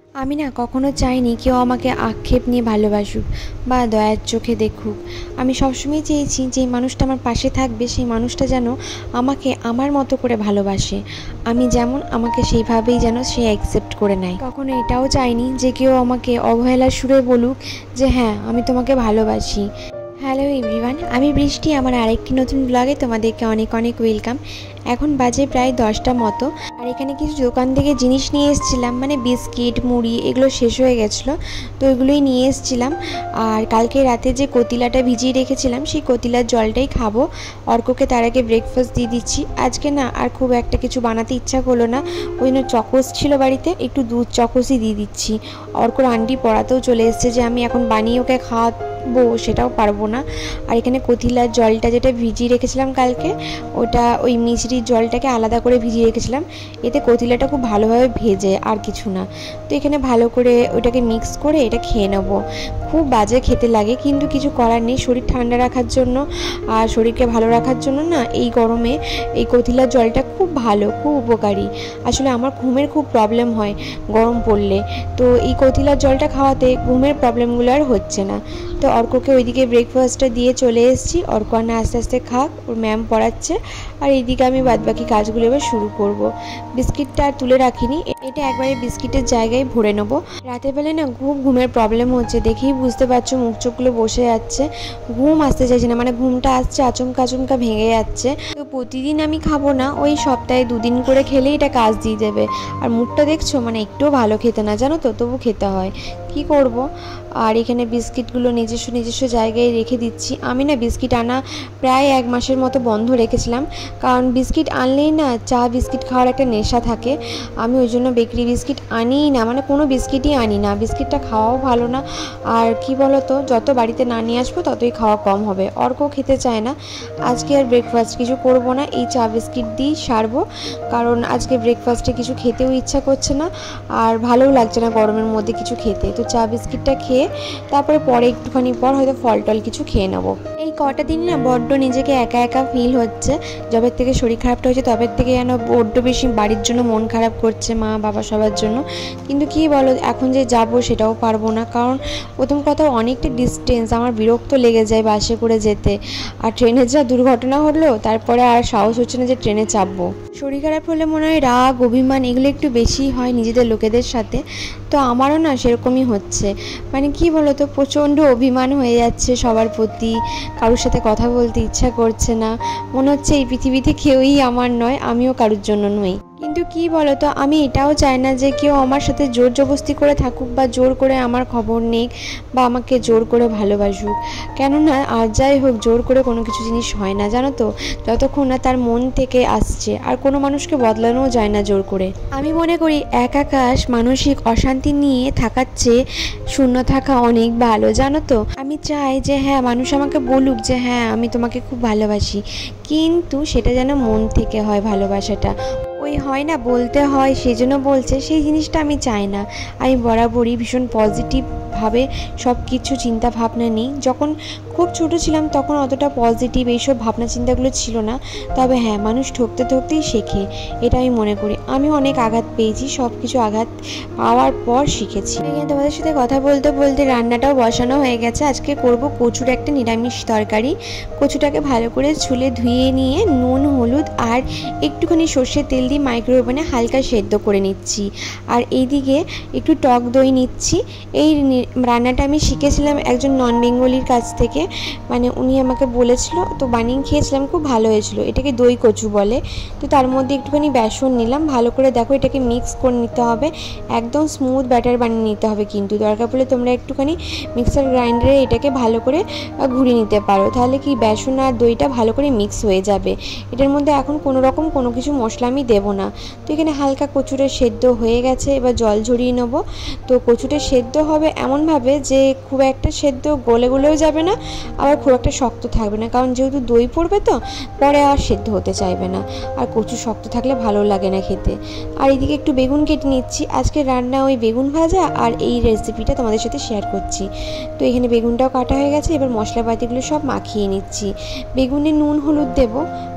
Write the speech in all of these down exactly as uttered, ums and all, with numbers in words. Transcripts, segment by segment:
আমি না কখনো চাইনি কেউ আমাকে আক্ষেপ নিয়ে ভালোবাসুক বা দয়ার চোখে দেখুক। আমি সবসময় চেয়েছি যে মানুষটা আমার পাশে থাকবে সেই মানুষটা যেন আমাকে আমার মতো করে ভালোবাসে, আমি যেমন আমাকে সেইভাবেই যেন সে অ্যাকসেপ্ট করে নেয়। কখনো এটাও চাইনি যে কেউ আমাকে অবহেলার সুরে বলুক যে হ্যাঁ আমি তোমাকে ভালোবাসি। হ্যালো এভরিওয়ান, আমি বৃষ্টি। আমার আরেকটি নতুন ব্লগে তোমাদেরকে অনেক অনেক ওয়েলকাম। এখন বাজে প্রায় দশটা মতো, আর এখানে কিছু দোকান থেকে জিনিস নিয়ে এসেছিলাম, মানে বিস্কিট মুড়ি এগুলো শেষ হয়ে গেছিলো, তো এগুলোই নিয়ে এসেছিলাম। আর কালকে রাতে যে কতিলাটা ভিজিয়ে রেখেছিলাম সেই কতিলার জলটাই খাবো। অর্ককে তার আগে ব্রেকফাস্ট দিয়ে দিচ্ছি। আজকে না আর খুব একটা কিছু বানাতে ইচ্ছা করলো না, ওই জন্য চকোস ছিল বাড়িতে, একটু দুধ চকোসই দিয়ে দিচ্ছি। অর্কর আন্টি পড়াতেও চলে এসছে যে আমি এখন বানিয়ে ওকে খাওয়াবো সেটাও পারবো না। আর এখানে কতিলার জলটা যেটা ভিজিয়ে রেখেছিলাম কালকে, ওটা ওই মিছরির জলটাকে আলাদা করে ভিজিয়ে রেখেছিলাম, এতে কতিলাটা খুব ভালোভাবে ভেজে, আর কিছু না। তো এখানে ভালো করে ওটাকে মিক্স করে এটা খেয়ে নেবো। খুব বাজে খেতে লাগে, কিন্তু কিছু করার নেই, শরীর ঠান্ডা রাখার জন্য আর শরীরকে ভালো রাখার জন্য না এই গরমে এই কতিলার জলটা খুব ভালো, খুব উপকারী। আসলে আমার ঘুমের খুব প্রবলেম হয় গরম পড়লে, তো এই কতিলার জলটা খাওয়াতে ঘুমের প্রবলেমগুলো আর হচ্ছে না। তো অর্ককে ওইদিকে ব্রেকফাস্টটা দিয়ে চলে এসেছি। অর্ক না আস্তে আস্তে খাক, ওর ম্যাম পড়াচ্ছে, আর এইদিকে আমি বাদবাকি কাজগুলো এবার শুরু করব। বিস্কিটটা আর তুলে রাখিনি, এটা একবারে বিস্কিটের জায়গায় ভরে নেবো। রাতের বেলায় না খুব ঘুমের প্রবলেম হচ্ছে, দেখেই বুঝতে পারছো মুখ চোখগুলো বসে যাচ্ছে, ঘুম আসতে চাইছে না, মানে ঘুমটা আসছে আচমকা আচমকা ভেঙে যাচ্ছে। তো প্রতিদিন আমি খাবো না, ওই সপ্তাহে দুদিন করে খেলেই এটা কাজ দিয়ে দেবে। আর মুখটা দেখছো, মানে একটুও ভালো খেতে না, জানো তো, তবু খেতে হয়, কি করব। আর এখানে বিস্কিটগুলো নিজস্ব নিজস্ব জায়গায় রেখে দিচ্ছি। আমি না বিস্কিট আনা প্রায় এক মাসের মতো বন্ধ রেখেছিলাম, কারণ বিস্কিট আনলেই না চা বিস্কিট খাওয়ার একটা নেশা থাকে। আমি ওই জন্য বেকারি বিস্কিট আনিই না, মানে কোনো বিস্কিটই আনি না, বিস্কিটটা খাওয়াও ভালো না। আর কি বলো তো, যত বাড়িতে না নিয়ে আসবো ততই খাওয়া কম হবে। অর্কও খেতে চায় না। আজকে আর ব্রেকফাস্ট কিছু করব না, এই চা বিস্কিট দিয়েই সারবো, কারণ আজকে ব্রেকফাস্টে কিছু খেতেও ইচ্ছা করছে না, আর ভালোও লাগছে না গরমের মধ্যে কিছু খেতে। তো চা বিস্কিটটা খেয়ে তারপরে পরে একটুখানি পর হয়তো ফল টল কিছু খেয়ে নেবো। এই কটা দিন না বড্ড নিজেকে একা একা ফিল হচ্ছে, যবের থেকে শরীর খারাপটা হয়েছে তবের থেকে যেন বড্ড বেশি বাড়ির জন্য মন খারাপ করছে, মা বাবা সবার জন্য। কিন্তু কি বলো, এখন যে যাব সেটাও পারবো না, কারণ প্রথম কথা অনেকটা ডিস্টেন্স, আমার বিরক্ত লেগে যায় বাসে করে যেতে। আর ট্রেনের যা দুর্ঘটনা হলো তারপরে আর সাহস হচ্ছে না যে ট্রেনে চাপবো। শরীর খারাপ হলে মনে হয় রাগ অভিমান এগুলো একটু বেশি হয় নিজেদের লোকেদের সাথে, তো আমারও না সেরকমই হচ্ছে। মানে কি বলো তো, প্রচণ্ড অভিমান হয়ে যাচ্ছে সবার প্রতি, কারোর সাথে কথা বলতে ইচ্ছা করছে না, মনে হচ্ছে এই পৃথিবীতে কেউই আমার নয়, আমিও কারোর জন্য নই। কিন্তু কি বলো তো, আমি এটাও চাই না যে কেউ আমার সাথে জোর জবরদস্তি করে থাকুক বা জোর করে আমার খবর নিক বা আমাকে জোর করে ভালোবাসুক। কেননা আর যাই হোক, জোর করে কোনো কিছু জিনিস হয় না, জানো তো, যতক্ষণ না তার মন থেকে আসছে। আর কোনো মানুষকে বদলানোও যায় না জোর করে। আমি মনে করি এক আকাশ মানসিক অশান্তি নিয়ে থাকার চেয়ে শূন্য থাকা অনেক ভালো, জানো তো। আমি চাই যে হ্যাঁ মানুষ আমাকে বলুক যে হ্যাঁ আমি তোমাকে খুব ভালোবাসি, কিন্তু সেটা যেন মন থেকে হয় ভালোবাসাটা। ওই হয় না বলতে হয় সেজন্য বলছে, সেই জিনিসটা আমি চাই না। আমি বরাবরই ভীষণ পজিটিভভাবে সব কিছু চিন্তা ভাবনা নিই। যখন খুব ছোটো ছিলাম তখন অতটা পজিটিভ এইসব ভাবনা চিন্তাগুলো ছিল না, তবে হ্যাঁ মানুষ ঠকতে ঠকতেই শেখে, এটা আমি মনে করি। আমি অনেক আঘাত পেয়েছি, সব কিছু আঘাত পাওয়ার পর শিখেছি। এখানে তোমাদের সাথে কথা বলতে বলতে রান্নাটাও বসানো হয়ে গেছে। আজকে করব কচুর একটা নিরামিষ তরকারি। কচুটাকে ভালো করে ছুলে ধুয়ে নিয়ে নুন হলুদ আর একটুখানি সর্ষের তেল দিয়ে মাইক্রোওভেনে হালকা সেদ্ধ করে নিচ্ছি। আর এইদিকে একটু টক দই নিচ্ছি। এই রান্নাটা আমি শিখেছিলাম একজন নন বেঙ্গলির কাছ থেকে, মানে উনি আমাকে বলেছিল, তো বানিয়ে খেয়েছিলাম, খুব ভালো হয়েছিল। এটাকে দই কচু বলে। তো তার মধ্যে একটুখানি বেসন নিলাম, ভালো করে দেখো এটাকে মিক্স করে নিতে হবে, একদম স্মুথ ব্যাটার বানিয়ে নিতে হবে। কিন্তু দরকার পড়লে তোমরা একটুখানি মিক্সার গ্রাইন্ডারে এটাকে ভালো করে ঘুরিয়ে নিতে পারো, তাহলে কি বেসন আর দইটা ভালো করে মিক্স হয়ে যাবে। এটার মধ্যে এখন কোনো রকম কোনো কিছু মশলা আমি দেবো না। তো এখানে হালকা কচুটা সেদ্ধ হয়ে গেছে, এবার জল ঝরিয়ে নেবো। তো কচুটা সেদ্ধ হবে এমনভাবে যে খুব একটা সেদ্ধ গলে গলেও যাবে না, আবার খুব একটা শক্ত থাকবে না, কারণ যেহেতু দই পড়বে তো পরে আর সেদ্ধ হতে চাইবে না, আর কচু শক্ত থাকলে ভালো লাগে না খেতে। আর এদিকে একটু বেগুন কেটে নিচ্ছি। আজকে রান্না ওই বেগুন ভাজা আর এই রেসিপিটা তোমাদের সাথে শেয়ার করছি। তো এখানে বেগুনটাও কাটা হয়ে গেছে, এবার মশলাপাতিগুলো সব মাখিয়ে নিচ্ছি। বেগুনে নুন হলুদ দেবো,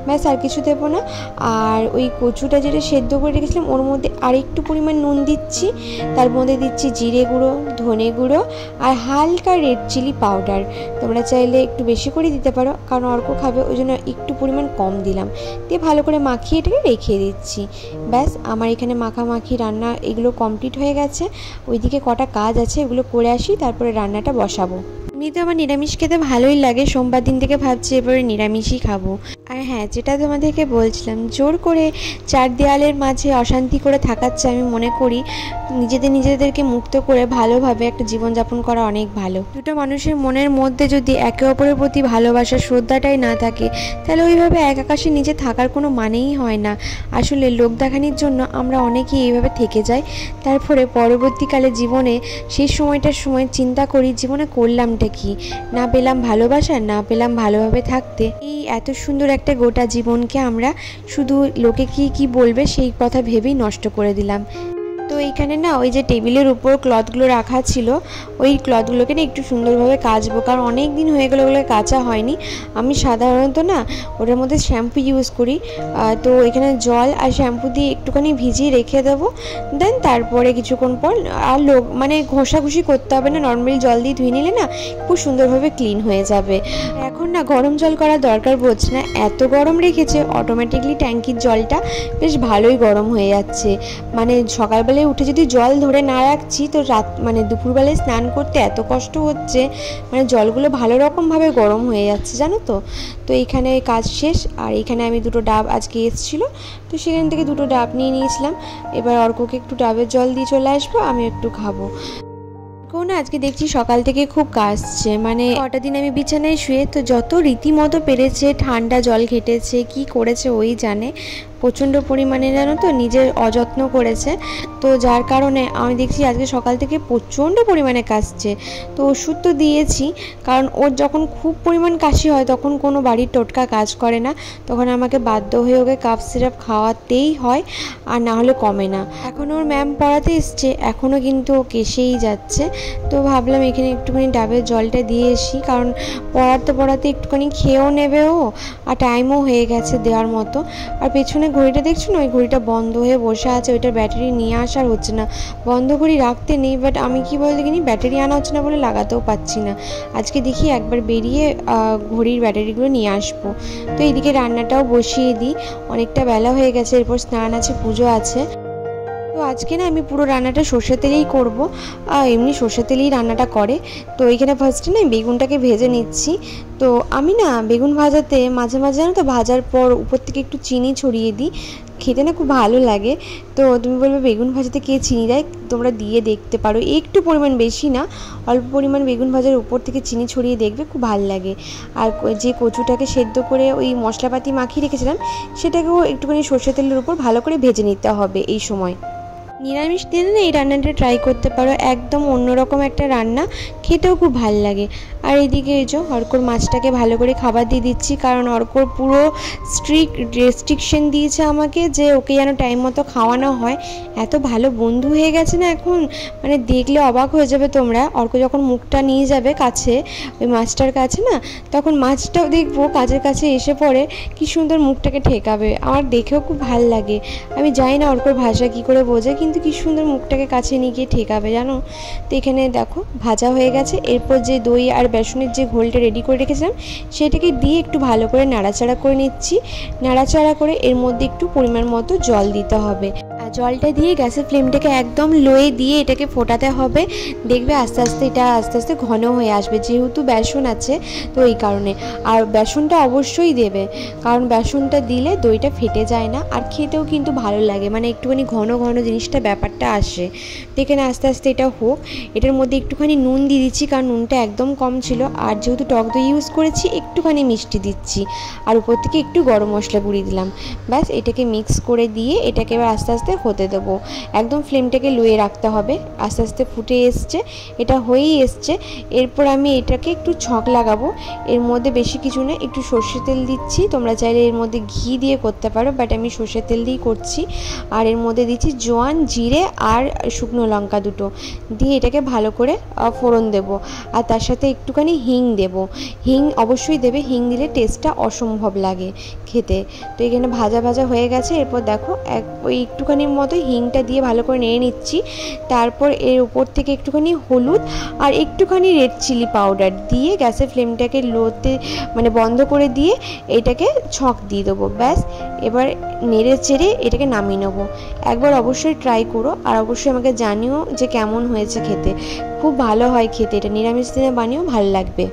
ব্যাস আর কিছু দেবো না। আর ওই কচুটা যেটা সেদ্ধ করে রেখেছিলাম ওর মধ্যে আরেকটু পরিমাণ নুন দিচ্ছি, তার মধ্যে দিচ্ছি জিরে গুঁড়ো, ধনে গুঁড়ো আর হালকা রেড চিলি পাউডার। তোমরা চাইলে একটু বেশি করে দিতে পারো, কারণ অর্ক খাবে ওই জন্য একটু পরিমাণ কম দিলাম। দিয়ে ভালো করে মাখিয়ে এটাকে রেখে দিচ্ছি। ব্যাস আমার এখানে মাখামাখি রান্না এগুলো কমপ্লিট হয়ে গেছে। ওইদিকে কটা কাজ আছে ওগুলো করে আসি, তারপরে রান্নাটা বসাবো। এমনিতে আমার নিরামিষ খেতে ভালোই লাগে, সোমবার দিন থেকে ভাবছি এবারে নিরামিষই খাবো। আর হ্যাঁ, যেটা তোমাদেরকে বলছিলাম, জোর করে চার দেওয়ালের মাঝে অশান্তি করে থাকাচ্ছে আমি মনে করি নিজেদের নিজেদেরকে মুক্ত করে ভালোভাবে একটা জীবনযাপন করা অনেক ভালো। দুটো মানুষের মনের মধ্যে যদি একে অপরের প্রতি ভালোবাসা শ্রদ্ধাটাই না থাকে, তাহলে ওইভাবে এক আকাশের নিচে থাকার কোনো মানেই হয় না। আসলে লোক দেখানোর জন্য আমরা অনেকেই এইভাবে থেকে যাই, তারপরে পরবর্তীকালে জীবনে সেই সময়টার সময় চিন্তা করি জীবনে করলামটা কি, না পেলাম ভালোবাসা, না পেলাম ভালোভাবে থাকতে। এই এত সুন্দর একটা গোটা জীবনকে আমরা শুধু লোকে কি কি বলবে সেই কথা ভেবেই নষ্ট করে দিলাম। তো এইখানে না ওই যে টেবিলের উপর ক্লথগুলো রাখা ছিল, ওই ক্লথগুলোকে না একটু সুন্দরভাবে কাচবো, কারণ অনেক দিন হয়ে গেলো ওগুলো কাচা হয়নি। আমি সাধারণত না ওটার মধ্যে শ্যাম্পু ইউজ করি, তো এখানে জল আর শ্যাম্পু দিয়ে একটুখানি ভিজিয়ে রেখে দেবো। দেন তারপরে কিছুক্ষণ পর আর লোক মানে ঘষাঘষি করতে হবে না, নর্মালি জল দিয়ে ধুয়ে নিলে না খুব সুন্দরভাবে ক্লিন হয়ে যাবে। এখন না গরম জল করার দরকার পড়ছে না, এত গরম রেখেছে অটোমেটিকলি ট্যাঙ্কির জলটা বেশ ভালোই গরম হয়ে যাচ্ছে। মানে সকালবেলায় উঠে যদি জল ধরে না রাখছি তো রাত মানে দুপুরবেলায় স্নান করতে এত কষ্ট হচ্ছে, মানে জলগুলো ভালো রকমভাবে গরম হয়ে যাচ্ছে জানো তো। তো এইখানে কাজ শেষ, আর এইখানে আমি দুটো ডাব আজকে এসেছিলো, তো সেখান থেকে দুটো ডাব নিয়ে নিয়েছিলাম। এবার অর্ককে একটু ডাবের জল দিয়ে চলে আসবো, আমি একটু খাবো। না আজকে দেখছি সকাল থেকে খুব কাশছে, মানে কটা দিন আমি বিছানায় শুয়ে, তো যত রীতিমতো পেরেছে ঠান্ডা জল ঘেটেছে কি করেছে ওই জানে, প্রচণ্ড পরিমাণে জানো তো নিজের অযত্ন করেছে। তো যার কারণে আমি দেখছি আজকে সকাল থেকে প্রচণ্ড পরিমাণে কাশছে। তো ওষুধ তো দিয়েছি, কারণ ওর যখন খুব পরিমাণ কাশি হয় তখন কোনো বাড়ির টোটকা কাজ করে না, তখন আমাকে বাধ্য হয়ে ওকে কাফ সিরাপ খাওয়াতেই হয়, আর না হলে কমে না। এখন ওর ম্যাম পড়াতে এসছে, এখনও কিন্তু ও কেসেই যাচ্ছে। তো ভাবলাম এখানে একটুখানি ডাবের জলটা দিয়ে আসি, কারণ পড়াতে পড়াতে একটুখানি খেয়েও নেবে ও, আর টাইমও হয়ে গেছে দেওয়ার মতো। আর পেছনে ঘড়িটা দেখছো না, ওই ঘড়িটা বন্ধ হয়ে বসে আছে, ওইটার ব্যাটারি নিয়ে আসার হচ্ছে না। বন্ধ ঘড়ি রাখতে নেই, বাট আমি কি বলতে কিনি ব্যাটারি আনা হচ্ছে না বলে লাগাতেও পাচ্ছি না। আজকে দেখি একবার বেরিয়ে ঘড়ির ব্যাটারিগুলো নিয়ে আসবো। তো এইদিকে রান্নাটাও বসিয়ে দিই, অনেকটা বেলা হয়ে গেছে, এরপর স্নান আছে, পুজো আছে। তো আজকে না আমি পুরো রান্নাটা সর্ষে তেলেই করবো, এমনি সর্ষে তেলেই রান্নাটা করে। তো এইখানে ফার্স্টে না বেগুনটাকে ভেজে নিচ্ছি। তো আমি না বেগুন ভাজাতে মাঝে মাঝে জানো তো ভাজার পর উপর থেকে একটু চিনি ছড়িয়ে দিই, খেতে না খুব ভালো লাগে। তো তুমি বলবে বেগুন ভাজাতে কে চিনি দেয়, তোমরা দিয়ে দেখতে পারো, একটু পরিমাণ, বেশি না, অল্প পরিমাণ বেগুন ভাজার উপর থেকে চিনি ছড়িয়ে দেখবে, খুব ভালো লাগে। আর যে কচুটাকে সেদ্ধ করে ওই মশলাপাতি মাখিয়ে রেখেছিলাম সেটাকেও একটুখানি সর্ষে তেলের উপর ভালো করে ভেজে নিতে হবে এই সময়। নিরামিষ দিনে না এই রান্নাটা ট্রাই করতে পারো, একদম অন্যরকম একটা রান্না, খেতেও খুব ভালো লাগে। আর এদিকে এই যে অর্কর মাছটাকে ভালো করে খাবার দিয়ে দিচ্ছি, কারণ অর্কর পুরো স্ট্রিক্ট রেস্ট্রিকশন দিয়েছে আমাকে যে ওকে যেন টাইম মতো খাওয়ানো হয়। এত ভালো বন্ধু হয়ে গেছে না এখন, মানে দেখলে অবাক হয়ে যাবে তোমরা। অর্ক যখন মুখটা নিয়ে যাবে কাছে ওই মাছটার কাছে না, তখন মাছটাও দেখবো কাছের কাছে এসে পড়ে কি সুন্দর মুখটাকে ঠেকাবে, আমার দেখেও খুব ভালো লাগে। আমি জানি না অর্কর ভাষা কী করে বোঝে, কিন্তু কি সুন্দর মুখটাকে কাছে নিয়ে গিয়ে ঠেকাবে জানো। তো এখানে দেখো ভাজা হয়ে গেছে, এরপর যে দই আর বেসনের যে ঘোলটা রেডি করে রেখেছিলাম সেটাকে দিয়ে একটু ভালো করে নাড়াচাড়া করে নিচ্ছি। নাড়াচাড়া করে এর মধ্যে একটু পরিমাণ মতো জল দিতে হবে, আর জলটা দিয়ে গ্যাসের ফ্লেমটাকে একদম লোয়ে দিয়ে এটাকে ফোটাতে হবে। দেখবে আস্তে আস্তে এটা আস্তে আস্তে ঘন হয়ে আসবে, যেহেতু বেসন আছে তো এই কারণে। আর বেসনটা অবশ্যই দেবে, কারণ বেসনটা দিলে দইটা ফেটে যায় না, আর খেতেও কিন্তু ভালো লাগে, মানে একটুখানি ঘন ঘন জিনিসটা ব্যাপারটা আসে। তো এখানে আস্তে আস্তে এটা হোক, এটার মধ্যে একটুখানি নুন দিয়ে দিচ্ছি, কারণ নুনটা একদম কম ছিল, আর যেহেতু টক দই ইউজ করেছি একটুখানি মিষ্টি দিচ্ছি, আর উপর থেকে একটু গরম মশলা গুঁড়িয়ে দিলাম। ব্যাস এটাকে মিক্স করে দিয়ে এটাকে এবার আস্তে আস্তে আস্তে হতে দেবো, একদম ফ্লেমটাকে লোয়ে রাখতে হবে। আস্তে আস্তে ফুটে এসছে, এটা হয়েই এসছে। এরপর আমি এটাকে একটু ছক লাগাবো। এর মধ্যে বেশি কিছু না, একটু সর্ষে তেল দিচ্ছি, তোমরা চাইলে এর মধ্যে ঘি দিয়ে করতে পারো, বাট আমি সর্ষের তেল দিয়েই করছি। আর এর মধ্যে দিচ্ছি জোয়ান, জিরে আর শুকনো লঙ্কা দুটো দিয়ে এটাকে ভালো করে ফোড়ন দেব। আর তার সাথে একটুখানি হিং দেব, হিং অবশ্যই দেবে, হিং দিলে টেস্টটা অসম্ভব লাগে খেতে। তো এখানে ভাজা ভাজা হয়ে গেছে। এরপর দেখো এক ওই একটুখানির মতো হিংটা দিয়ে ভালো করে নেড়ে নিচ্ছি। তারপর এর উপর থেকে একটুখানি হলুদ আর একটুখানি রেড চিলি পাউডার দিয়ে গ্যাসের ফ্লেমটাকে লোতে মানে বন্ধ করে দিয়ে এটাকে ছক দিয়ে দেবো। ব্যাস, এবার নেড়ে চেড়ে এটাকে নামিয়ে নেবো। একবার অবশ্যই ট্রাই করো, আর অবশ্যই আমাকে জানিও যে কেমন হয়েছে খেতে। খুব ভালো হয় খেতে, এটা নিরামিষ দিনে বানিয়েও ভালো লাগবে।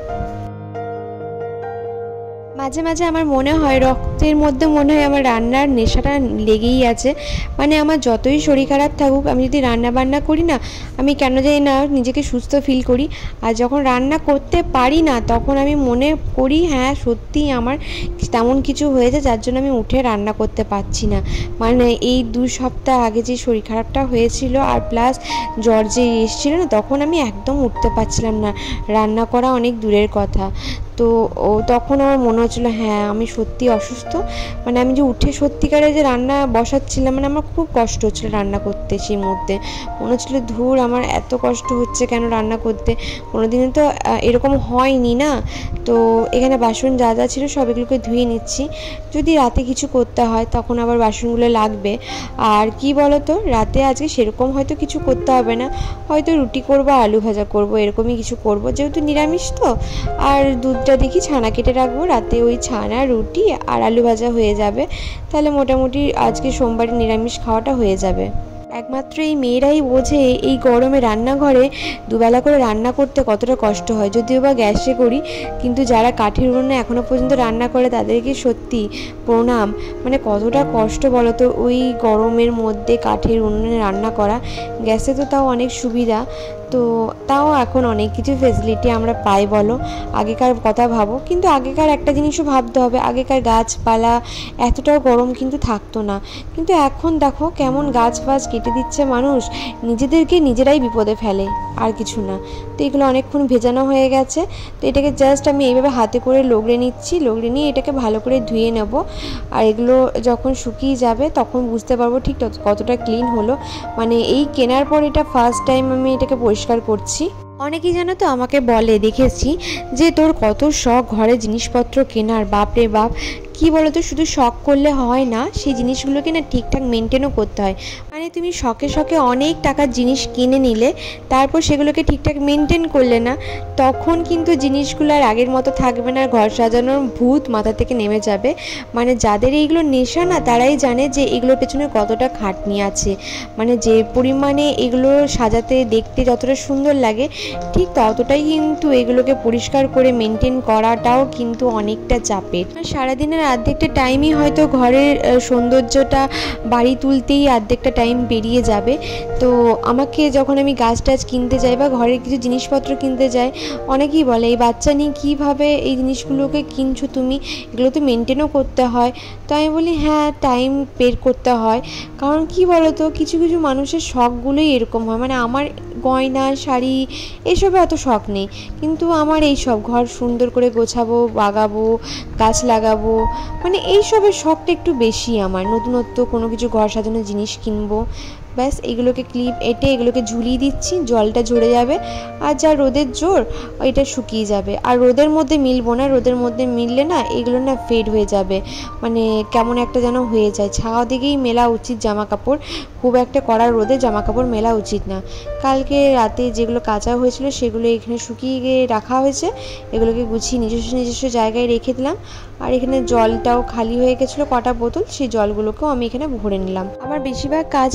মাঝে মাঝে আমার মনে হয় রক্তের মধ্যে মনে হয় আমার রান্নার নেশাটা লেগেই আছে। মানে আমার যতই শরীর খারাপ থাকুক, আমি যদি রান্না বান্না করি না, আমি কেন জানি না নিজেকে সুস্থ ফিল করি। আর যখন রান্না করতে পারি না, তখন আমি মনে করি হ্যাঁ সত্যিই আমার তেমন কিছু হয়েছে, যার জন্য আমি উঠে রান্না করতে পারছি না। মানে এই দু সপ্তাহ আগে যে শরীর খারাপটা হয়েছিল আর প্লাস জ্বর যে এসেছিলো না, তখন আমি একদম উঠতে পারছিলাম না, রান্না করা অনেক দূরের কথা। তো ও তখন আমার মনে হচ্ছিলো হ্যাঁ আমি সত্যি অসুস্থ। মানে আমি যে উঠে সত্যিকারে যে রান্না বসাচ্ছিলাম, মানে আমার খুব কষ্ট হচ্ছিলো রান্না করতে। সেই মুহূর্তে মনে হচ্ছিলো ধুর আমার এত কষ্ট হচ্ছে কেন রান্না করতে, কোনো দিনে তো এরকম হয়নি না। তো এখানে বাসন যা যা ছিল সব এগুলোকে ধুয়ে নিচ্ছি, যদি রাতে কিছু করতে হয় তখন আবার বাসনগুলো লাগবে। আর কি বলো তো, রাতে আজকে সেরকম হয়তো কিছু করতে হবে না, হয়তো রুটি করবো, আলু ভাজা করবো, এরকমই কিছু করবো, যেহেতু নিরামিষ তো। আর দুধটা দেখি ছানা কেটে রাখবো, রাতে ওই ছানা রুটি আর আলু ভাজা হয়ে যাবে। তাহলে মোটামুটি আজকে সোমবারে নিরামিষ খাওয়াটা হয়ে যাবে। একমাত্র এই মেয়েরাই বোঝে এই গরমে রান্নাঘরে দুবেলা করে রান্না করতে কতটা কষ্ট হয়। যদিও বা গ্যাসে করি, কিন্তু যারা কাঠের উনুনে এখনও পর্যন্ত রান্না করে তাদেরকে সত্যি প্রণাম। মানে কতটা কষ্ট বলো তো ওই গরমের মধ্যে কাঠের উনুনে রান্না করা। গ্যাসে তো তাও অনেক সুবিধা, তো তাও এখন অনেক কিছু ফেসিলিটি আমরা পাই বলো। আগেকার কথা ভাবো, কিন্তু আগেকার একটা জিনিসও ভাবতে হবে, আগেকার গাছপালা এতটাও গরম কিন্তু থাকতো না। কিন্তু এখন দেখো কেমন গাছ ফাছ কেটে দিচ্ছে মানুষ, নিজেদেরকে নিজেরাই বিপদে ফেলে, আর কিছু না। তো এগুলো অনেকক্ষণ ভেজানো হয়ে গেছে। তো এটাকে জাস্ট আমি এইভাবে হাতে করে লগড়ে নিচ্ছি, লগড়ে নিয়ে এটাকে ভালো করে ধুয়ে নেব। আর এগুলো যখন শুকিয়ে যাবে তখন বুঝতে পারবো ঠিক কতটা ক্লিন হলো। মানে এই কেনার পর এটা ফার্স্ট টাইম আমি এটাকে পরিষ্কার করছি। অনেকেই জানো তো আমাকে বলে, দেখেছি যে তোর কত শখ ঘরে জিনিসপত্র কেনার, বাপরে বাপ। কি বলো তো, শুধু শখ করলে হয় না, সেই জিনিসগুলোকে না ঠিকঠাক মেনটেনও করতে হয়। মানে তুমি শখে শখে অনেক টাকার জিনিস কিনে নিলে, তারপর সেগুলোকে ঠিকঠাক মেনটেন করলে না, তখন কিন্তু জিনিসগুলো আর আগের মতো থাকবে না, আর ঘর সাজানোর ভূত মাথা থেকে নেমে যাবে। মানে যাদের এইগুলো নেশা না, তারাই জানে যে এগুলোর পেছনে কতটা খাটনি আছে। মানে যে পরিমাণে এগুলো সাজাতে দেখতে যতটা সুন্দর লাগে, ঠিক ততটাই কিন্তু এগুলোকে পরিষ্কার করে মেনটেন করাটাও কিন্তু অনেকটা চাপের। সারাদিনের অর্ধেকটা টাইমই হয়তো ঘরের সৌন্দর্যটা বাড়ি তুলতেই অর্ধেকটা টাইম বেরিয়ে যাবে। তো আমাকে যখন আমি গাছ টাছ কিনতে যাই বা ঘরের কিছু জিনিসপত্র কিনতে যাই, অনেকেই বলে এই বাচ্চা নিয়ে কীভাবে এই জিনিসগুলোকে কিনছো তুমি, এগুলো তো মেনটেনও করতে হয়। তো আমি বলি হ্যাঁ, টাইম বের করতে হয়। কারণ কি বলো তো, কিছু কিছু মানুষের শখগুলোই এরকম হয়। মানে আমার গয়না শাড়ি এসবে এত শখ নেই, কিন্তু আমার এই সব ঘর সুন্দর করে গোছাবো, বাগাবো, গাছ লাগাবো, মানে এইসবের শখটা একটু বেশি আমার। নতুনত্ব কোনো কিছু ঘর সাজানোর জিনিস কিনবো, ব্যাস এগুলোকে ক্লিপ এঁটে এগুলোকে ঝুলিয়ে দিচ্ছি, জলটা ঝরে যাবে। আর যা রোদের জোর, এটা শুকিয়ে যাবে। আর রোদের মধ্যে মিলবো না, রোদের মধ্যে মিললে না এগুলো না ফেড হয়ে যাবে, মানে কেমন একটা যেন হয়ে যায়। ছাওয়া দিকেই মেলা উচিত জামা কাপড়, খুব একটা কড়া রোদে জামা কাপড় মেলা উচিত না। কালকে রাতে যেগুলো কাঁচা হয়েছিল সেগুলো এখানে শুকিয়ে গিয়ে রাখা হয়েছে, এগুলোকে গুছিয়ে নিজস্ব নিজস্ব জায়গায় রেখে দিলাম। আর এখানে জলটাও খালি হয়ে গেছিলো কটা বোতল, সেই জলগুলোকেও আমি এখানে ভরে নিলাম। আমার বেশিরভাগ কাজটাই রাত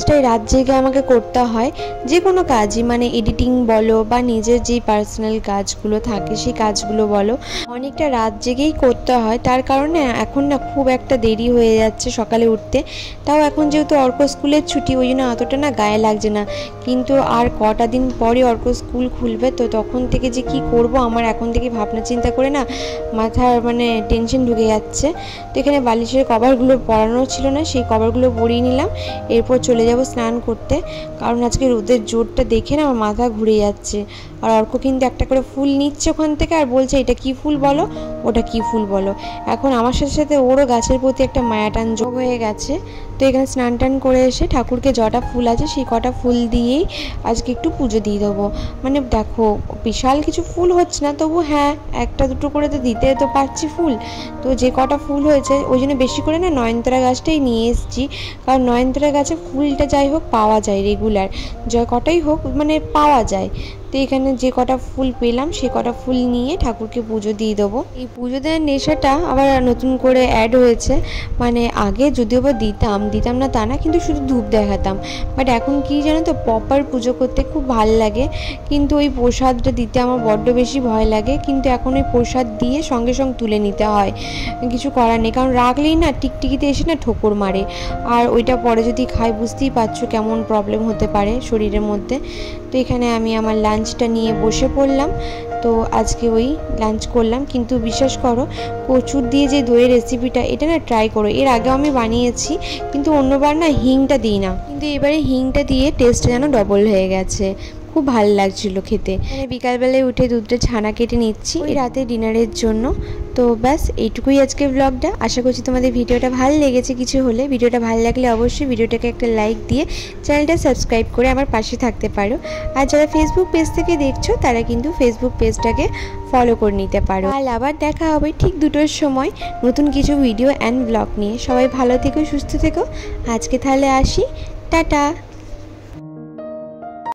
জেগে আমাকে করতে হয় যে কোনো কাজই, মানে এডিটিং বলো বা নিজের যেই পার্সোনাল কাজগুলো থাকে সেই কাজগুলো বলো, অনেকটা রাত জেগেই করতে হয়। তার কারণে এখন না খুব একটা দেরি হয়ে যাচ্ছে সকালে উঠতে। তাও এখন যেহেতু অর্ক স্কুলের ছুটি, ওই জন্য অতটা না গায়ে লাগছে না। কিন্তু আর কটা দিন পরে অর্ক স্কুল খুলবে, তো তখন থেকে যে কি করব আমার এখন থেকে ভাবনা চিন্তা করে না মাথার মানে টেনশন ঢুকে যাচ্ছে। তো এখানে বালিশের কভারগুলো পরানো ছিল না, সেই কভারগুলো পরিয়ে নিলাম। এরপর চলে যাব স্নান করতে, কারণ আজকে রোদের জোরটা দেখে না আমার মাথা ঘুরে যাচ্ছে। আর অর্ক কিন্তু একটা করে ফুল নিচ্ছে ওখান থেকে আর বলছে এটা কি ফুল বলো, ওটা কি ফুল বলো। এখন আমার সাথে সাথে ওরও গাছের প্রতি একটা মায়া টান যোগ হয়ে গেছে। তো এখানে স্নান টান করে এসে ঠাকুরকে যটা ফুল আছে সেই কটা ফুল দিয়েই আজকে একটু পুজো দিয়ে দেবো। মানে দেখো বিশাল কিছু ফুল হচ্ছে না, তবু হ্যাঁ একটা দুটো করে তো দিতে তো পারছি ফুল। তো যে কটা ফুল হয়েছে ওই জন্য বেশি করে না নয়নতারা গাছটাই নিয়ে এসেছি, কারণ নয়নতারা গাছে ফুলটা যাই হোক পাওয়া যায় রেগুলার, যে কটাই হোক মানে পাওয়া যায়। তো এখানে যে কটা ফুল পেলাম সে কটা ফুল নিয়ে ঠাকুরকে পুজো দিয়ে দেবো। এই পুজো দেওয়ার নেশাটা আবার নতুন করে অ্যাড হয়েছে, মানে আগে যদিও বা দিতাম দিতাম না তা না, কিন্তু শুধু ধূপ দেখাতাম। বাট এখন কি জানো তো, প্রপার পুজো করতে খুব ভালো লাগে, কিন্তু ওই প্রসাদটা দিতে আমার বড্ড বেশি ভয় লাগে। কিন্তু এখন ওই প্রসাদ দিয়ে সঙ্গে সঙ্গে তুলে নিতে হয়, কিছু করার নেই, কারণ রাখলেই না টিকটিকিতে এসে না ঠোকর মারে। আর ওইটা পরে যদি খাই বুঝতেই পারছো কেমন প্রবলেম হতে পারে শরীরের মধ্যে। তো এখানে আমি আমার লাঞ্চটা নিয়ে বসে পড়লাম। তো আজকে ওই লাঞ্চ করলাম, কিন্তু বিশ্বাস করো কচুর দিয়ে যে দইয়ের রেসিপিটা এটা না ট্রাই করো। এর আগেও আমি বানিয়েছি, কিন্তু অন্যবার না হিংটা দিই না, কিন্তু এবারে হিংটা দিয়ে টেস্টটা যেন ডবল হয়ে গেছে। খুব ভালো লাগছিলো খেতে। মানে বিকালবেলায় উঠে দুধটা ছানা কেটে নিচ্ছি ওই রাতে ডিনারের জন্য। তো ব্যাস এইটুকুই আজকে ব্লগটা। আশা করছি তোমাদের ভিডিওটা ভালো লেগেছে। কিছু হলে ভিডিওটা ভালো লাগলে অবশ্যই ভিডিওটাকে একটা লাইক দিয়ে চ্যানেলটা সাবস্ক্রাইব করে আমার পাশে থাকতে পারো। আর যারা ফেসবুক পেজ থেকে দেখছো তারা কিন্তু ফেসবুক পেজটাকে ফলো করে নিতে পারো। আর আবার দেখা হবে ঠিক দুটোর সময় নতুন কিছু ভিডিও অ্যান্ড ব্লগ নিয়ে। সবাই ভালো থেকো, সুস্থ থেকো। আজকে তাহলে আসি, টাটা।